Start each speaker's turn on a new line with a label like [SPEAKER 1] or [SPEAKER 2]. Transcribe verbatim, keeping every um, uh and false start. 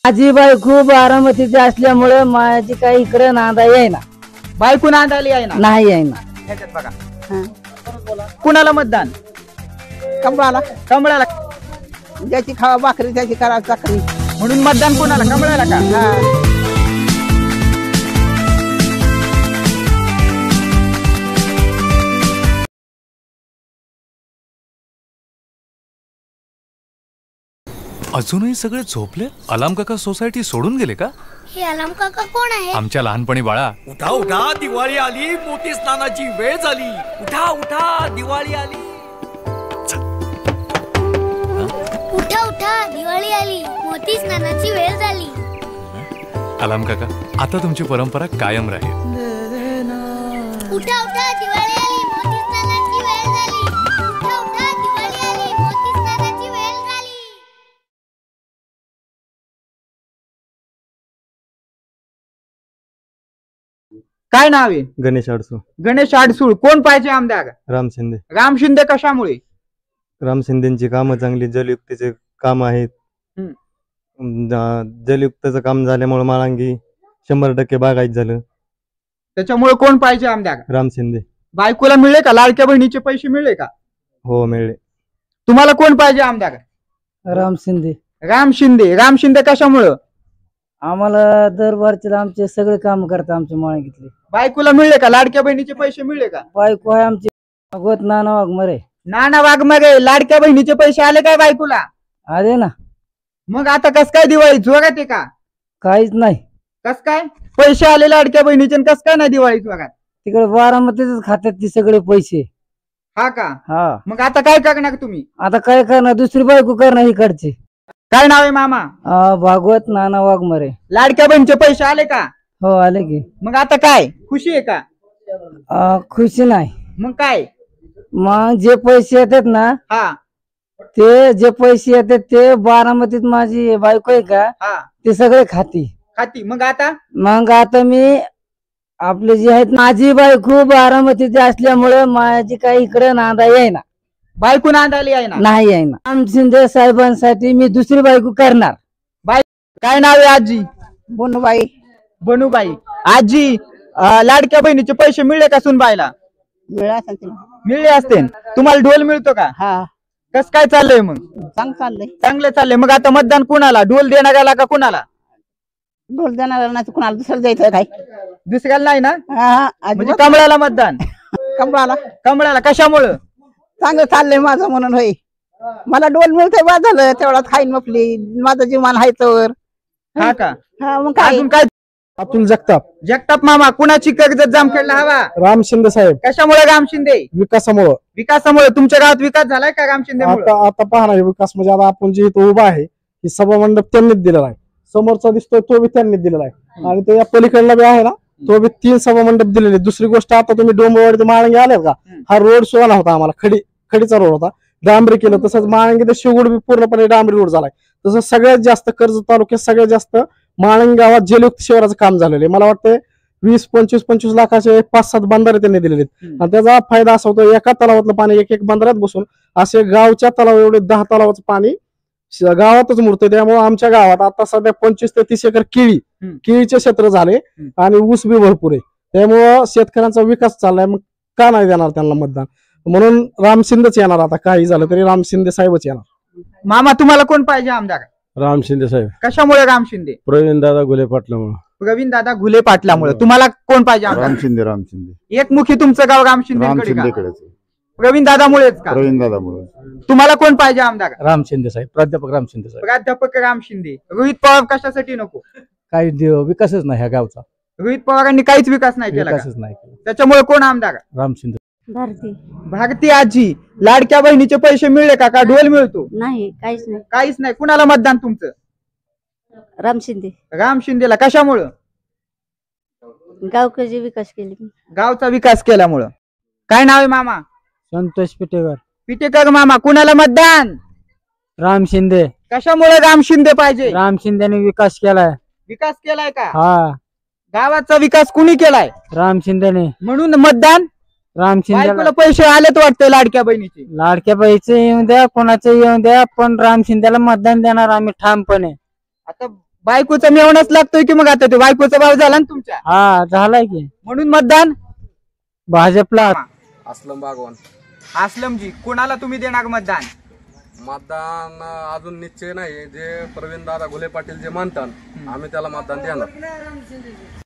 [SPEAKER 1] माझी बायको बारामतीची असल्यामुळे माझी काही इकडे नांदा येईना।
[SPEAKER 2] बायको नांदाली आहे ना?
[SPEAKER 1] नाही येईना।
[SPEAKER 2] ह्याच्यात बघा कुणाला मतदान?
[SPEAKER 3] कमळाला।
[SPEAKER 2] कमळाला।
[SPEAKER 3] ज्याची खावा भाकरी त्याची करा चाकरी
[SPEAKER 2] म्हणून मतदान कोणाला? कमळाला का?
[SPEAKER 4] अजूनही सगळे झोपले? अलाम काका सोसायटी सोडून गेले का?
[SPEAKER 5] हे अलाम काका कोण आहे?
[SPEAKER 4] आमच्या लहानपणी बाळा।
[SPEAKER 6] उठा उठा दिवाळी आली, मोती स्नानाची वेळ झाली। उठा उठा दिवाळी आली।
[SPEAKER 5] उठा उठा दिवाळी आली, मोती स्नानाची वेळ झाली।
[SPEAKER 4] अलाम काका आता तुमची परंपरा कायम राहील।
[SPEAKER 5] उठा उठा दिवाळी आली, मोती स्नानाची वेळ झाली। उठा उठा दिवाळी आली, मोती स्नानाची वेळ झाली।
[SPEAKER 2] काय नाव आहे?
[SPEAKER 7] गणेश अडसूळ।
[SPEAKER 2] गणेश अडसूळ। कोण पाहिजे आमदार?
[SPEAKER 7] राम शिंदे।
[SPEAKER 2] राम शिंदे कशामुळे?
[SPEAKER 7] राम शिंदेची कामं चांगली, जलयुक्तीचे काम आहेत। जलयुक्तचं काम झाल्यामुळे माळंगी शंभर टक्के बागायत झालं।
[SPEAKER 2] त्याच्यामुळे कोण पाहिजे आमदार?
[SPEAKER 7] राम शिंदे।
[SPEAKER 2] बायकोला मिळले का? लाडक्या बहिणीचे पैसे मिळले का?
[SPEAKER 7] हो मिळले।
[SPEAKER 2] तुम्हाला कोण पाहिजे आमदार?
[SPEAKER 1] राम शिंदे।
[SPEAKER 2] राम शिंदे। राम शिंदे कशामुळं?
[SPEAKER 1] आम्हाला दरबारचे आमचे सगळे काम करतात आमच्या माळंगीतले।
[SPEAKER 2] बायकोला मिळले का? लाडक्या बहिणीचे पैसे मिळले का?
[SPEAKER 1] बायको आहे आमची भागवत नाना वाघमारे।
[SPEAKER 2] नाना वाघमारे। लाडक्या बहिणीचे पैसे आले काय बायकोला?
[SPEAKER 1] आले ना।
[SPEAKER 2] मग आता कस काय दिवाळी जोरात आहे का?
[SPEAKER 1] काहीच नाही।
[SPEAKER 2] कस काय पैसे आले लाडक्या बहिणीचे, कस काय नाही दिवाळी जोरात?
[SPEAKER 1] तिकडे बारामतीच खात्यात ती सगळे पैसे।
[SPEAKER 2] हा का?
[SPEAKER 1] हा।
[SPEAKER 2] मग आता काय करणार तुम्ही?
[SPEAKER 1] आता काय करणार? दुसरी बायको करणार इकडची।
[SPEAKER 2] काय नाव आहे मामा?
[SPEAKER 1] भागवत नाना वाघमारे।
[SPEAKER 2] लाडक्या बहिणीचे पैसे आले का?
[SPEAKER 1] हो आले की।
[SPEAKER 2] मग आता काय खुशी आहे का?
[SPEAKER 1] आ, खुशी नाही।
[SPEAKER 2] मग काय?
[SPEAKER 1] मग जे पैसे येतात ना,
[SPEAKER 2] हा
[SPEAKER 1] ते जे पैसे येतात ते बारामतीत माझी बायको आहे का,
[SPEAKER 2] हा
[SPEAKER 1] ते सगळे खाती
[SPEAKER 2] खाती। मग आता
[SPEAKER 1] मग आता मी आपले जे आहेत, माझी बायको बारामतीची असल्यामुळे माझी काही इकडे नांदा येईना।
[SPEAKER 2] बायको नांदाली आहे ना?
[SPEAKER 1] नाही येईना। राम शिंदे साहेबांसाठी मी दुसरी बायको करणार।
[SPEAKER 2] बाय काय नाव आहे आजी?
[SPEAKER 3] बनूबाई।
[SPEAKER 2] बनूबाई। आजी लाडक्या बहिणीचे पैसे मिळले का सुनबाईला?
[SPEAKER 3] मिळा
[SPEAKER 2] मिळले असते। तुम्हाला ढोल मिळतो का?
[SPEAKER 3] हा।
[SPEAKER 2] कस काय चाललंय? मग
[SPEAKER 3] चांग चाललंय।
[SPEAKER 2] चांगलं चाललंय। मग आता मतदान कुणाला? ढोल देणाऱ्याला का कुणाला?
[SPEAKER 3] ढोल देणार नाही कुणाला दुसरं द्यायचं काय?
[SPEAKER 2] दुसऱ्याला नाही ना?
[SPEAKER 3] हा।
[SPEAKER 2] म्हणजे कमळाला मतदान?
[SPEAKER 3] कमळाला।
[SPEAKER 2] कमळाला कशामुळं?
[SPEAKER 3] चांगलं चाललंय माझं म्हणून होय। मला डोल मिळतंय बा झालं, तेवढाच खाईन मपली माझं जीवन आहे तर।
[SPEAKER 2] हा का?
[SPEAKER 3] हा मग काय?
[SPEAKER 2] अजून काय?
[SPEAKER 8] अतुल जगताप।
[SPEAKER 2] जगताप मामा। कुणाची कर्जत जामखेडला हवा?
[SPEAKER 8] राम शिंदे साहेब।
[SPEAKER 2] कशामुळे राम शिंदे?
[SPEAKER 8] विकासामुळे।
[SPEAKER 2] विकासामुळे। तुमच्या गावात विकास झालाय का राम शिंदे?
[SPEAKER 8] आता आता पाहणार विकास म्हणजे आता आपण जे इथं उभा आहे, ही सभा मंडप त्यांनीच दिलेला आहे। समोरचा दिसतोय तो बी त्यांनीच दिलेला आहे, आणि तो या पलीकडला बी आहे ना, तो बी तीन सभा मंडप दिलेले। दुसरी गोष्ट, आता तुम्ही डोंबरवाडी माळंगी आले का, हा रोड सोला होता आम्हाला, खडी खडीचा रोड होता, डांबरी केलं। तसंच माळंगी ते शिवगड बी पूर्णपणे डांबरी रोड झालाय। तसं सगळ्यात जास्त कर्जत तालुक्यात सगळ्यात जास्त माळंगी गावात जलयुक्त शिवाराचं काम झालेलं आहे। मला वाटतं वीस पंचवीस पंचवीस लाखाचे पाच सात बंधारे त्यांनी दिलेले आहेत, आणि त्याचा फायदा असा होतो, एका तलावातलं पाणी एक एक बंधाऱ्यात बसून असे गावच्या तलाव एवढे दहा तलावाचं पाणी गावातच मुरतं। त्यामुळे आमच्या गावात आता सध्या पंचवीस ते तीस एकर केळी केळीचे क्षेत्र झाले, आणि ऊस बी भरपूर आहे। त्यामुळं शेतकऱ्यांचा विकास चाललाय। मग का नाही देणार त्यांना मतदान? म्हणून राम शिंदेच येणार। आता काही झालं तरी राम शिंदे साहेबच येणार।
[SPEAKER 2] मामा तुम्हाला कोण पाहिजे आमदार?
[SPEAKER 7] राम शिंदे साहेब।
[SPEAKER 2] कशामुळे राम शिंदे?
[SPEAKER 7] प्रवीण दादा घुले पाटलामुळे।
[SPEAKER 2] प्रवीण दादा घुले पाटलामुळे। तुम्हाला कोण पाहिजे आमदार?
[SPEAKER 9] राम शिंदे। राम शिंदे।
[SPEAKER 2] एकमुखी तुमचं गाव राम शिंदे? प्रवीण दादामुळेच का?
[SPEAKER 9] प्रवीण दादामुळे।
[SPEAKER 2] तुम्हाला कोण पाहिजे आमदार?
[SPEAKER 8] राम शिंदे साहेब। प्राध्यापक राम शिंदे साहेब।
[SPEAKER 2] प्राध्यापक राम शिंदे। रोहित पवार कशासाठी नको?
[SPEAKER 8] काही विकासच नाही ह्या गावचा।
[SPEAKER 2] रोहित पवारांनी काहीच विकास नाही केला का?
[SPEAKER 8] विकासच नाही केला।
[SPEAKER 2] त्याच्यामुळे कोण आमदार?
[SPEAKER 8] राम शिंदे।
[SPEAKER 5] भारती।
[SPEAKER 2] भारती आजी। लाडक्या बहिणीचे पैसे मिळले का? का ढोल मिळतो?
[SPEAKER 5] नाही, काहीच नाही।
[SPEAKER 2] काहीच नाही। कुणाला मतदान तुमचं?
[SPEAKER 5] राम शिंदे।
[SPEAKER 2] राम शिंदेला कशामुळं?
[SPEAKER 5] गावकडे विकास केले।
[SPEAKER 2] गावचा विकास केल्यामुळं। काय नाव आहे मामा?
[SPEAKER 1] संतोष पिटेकर।
[SPEAKER 2] पिटेकर मामा। कुणाला मतदान?
[SPEAKER 1] राम शिंदे।
[SPEAKER 2] कशामुळे राम शिंदे पाहिजे?
[SPEAKER 1] राम शिंदेने विकास केलाय।
[SPEAKER 2] विकास केलाय का?
[SPEAKER 1] हा।
[SPEAKER 2] गावाचा विकास कुणी केलाय?
[SPEAKER 1] राम शिंदेने।
[SPEAKER 2] म्हणून मतदान
[SPEAKER 1] राम शिंदे।
[SPEAKER 2] पैसे आलेत वाटते लाडक्या बहिणीचे?
[SPEAKER 1] लाडक्या बहिणीचे येऊन द्या, कोणाचे येऊन द्या, पण राम शिंदेला मतदान देणार आम्ही ठामपणे।
[SPEAKER 2] आता बायकोचा मेवणच लागतोय की मग आता ते बायकोचा भाव झाला ना तुमच्या
[SPEAKER 1] हा झालाय की
[SPEAKER 2] म्हणून मतदान
[SPEAKER 1] भाजपला.
[SPEAKER 9] असलम बागवान.
[SPEAKER 2] असलमजी कोणाला तुम्ही देणार मतदान?
[SPEAKER 9] मतदान अजून निश्चय नाही. जे प्रवीण दादा घुले पाटील जे म्हणतात आम्ही त्याला मतदान देणार.